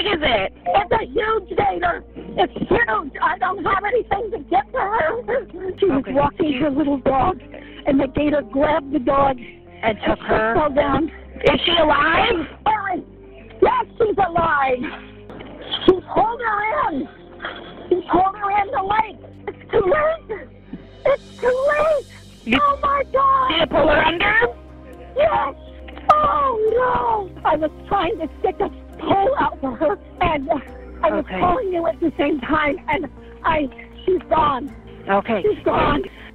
is it? It's a huge gator. It's huge. I don't have anything to get to her. She was walking her little dog, and the gator grabbed the dog And took her. fell down. Is she alive? Yes, she's alive. He's pulled her in. He's pulled her in the lake. It's too late. It's too late. Oh, my God. Did it pull her under? Yes. Oh, no. I was trying to stick a pole out for her, and I was calling you at the same time, and she's gone. Okay. She's gone.